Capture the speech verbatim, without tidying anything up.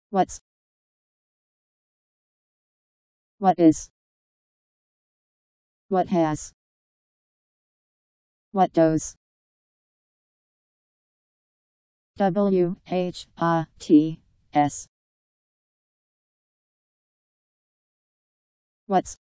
What's. What is. What has. What does. W H A T S. What's.